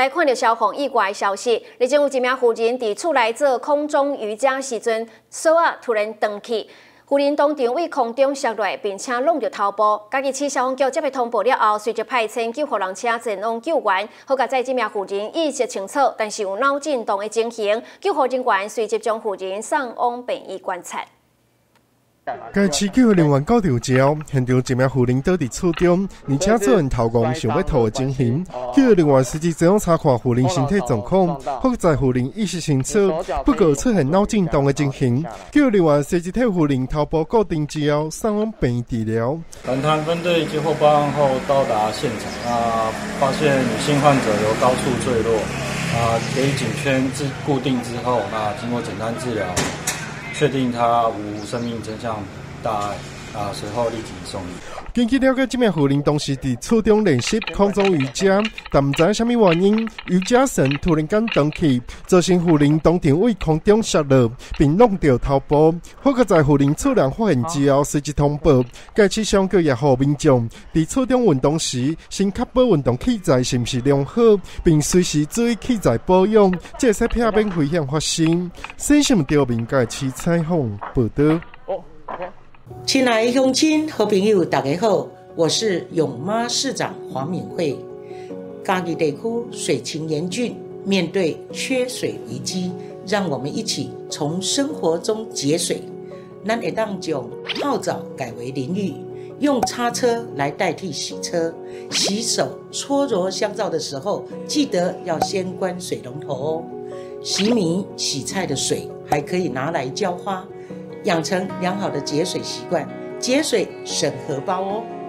来看到消防意外的消息，日前有一名妇人伫厝内做空中瑜伽时阵，锁啊突然断去，妇人当场为空中摔落，并且弄到头部。嘉义市消防局接到通报了后，随即派遣救护人车前往救援。好在这名妇人意识清楚，但是有脑震荡的情形，救护人员随即将妇人送往病院观察。 该市救护人员到场之后，现场一名妇人倒伫厝中，而且做人头光想要吐的情形。救护人员随即前往查看妇人身体状况，好在妇人意识清楚，不过出现脑震荡的情形。救护人员随即替妇人头部固定之后，送往病院治疗。 南滩分队接获报案后到达现场，发现女性患者由高处坠落，给颈圈固定之后，经过简单治疗。 确定他无生命征象大碍，随后立即送医。 根据了解，这名妇人当时伫厝中练习空中瑜伽，但唔知影什么原因，瑜伽绳突然间断去，造成妇人当场为空中摔落，并弄到头部。好在妇人厝人发现之后，随即通报，该市消防局也呼民众伫厝中运动时，先确保运动器材是毋是良好，并随时注意器材保养，这才避免危险发生。新闻调频该市采访报道。 亲爱的乡亲和朋友，大家好，我是永妈市长黄敏惠。嘉义地区水情严峻，面对缺水危机，让我们一起从生活中节水。咱会当将泡澡改为淋浴，用擦车来代替洗车。洗手搓揉香皂的时候，记得要先关水龙头哦。洗米洗菜的水还可以拿来浇花。 养成良好的节水习惯，节水省荷包哦。